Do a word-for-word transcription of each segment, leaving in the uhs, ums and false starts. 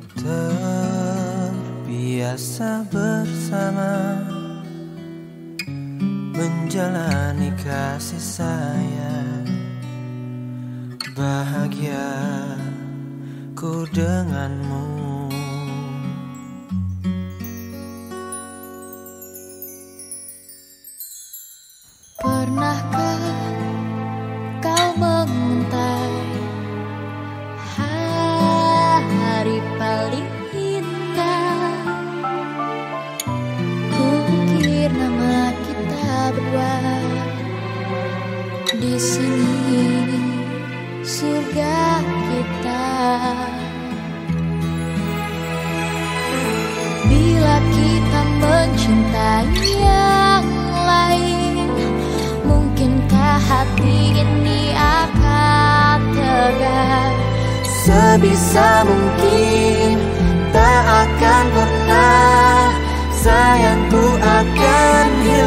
Terbiasa bersama, menjalani kasih sayang, bahagia ku denganmu. Pernahkah kau mengintai hari paling indah? Kukir nama kita berdua di sini, surga kita. Bila kita mencintai yang lain, mungkinkah hati ini akan tegar? Sebisa mungkin tak akan pernah sayangku akan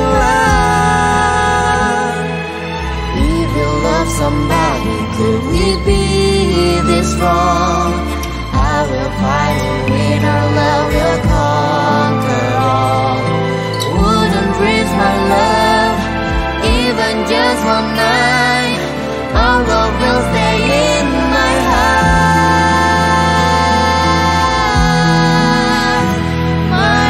hilang. If you love somebody, could we be this wrong? I will fight and win, our love will conquer all. Wouldn't risk my love, even just one night. Our love will stay in my heart, my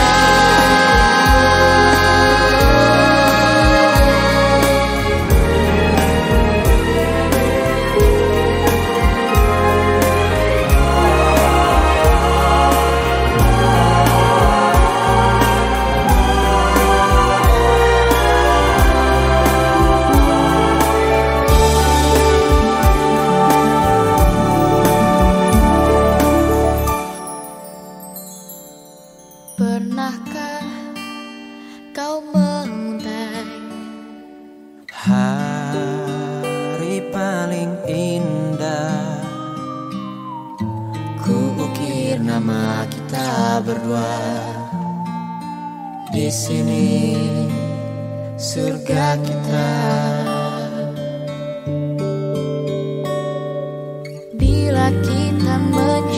Pernahkah kau mengintai hari paling indah? Ku ukir nama kita berdua Di sini surga kita. bila kita menyatu?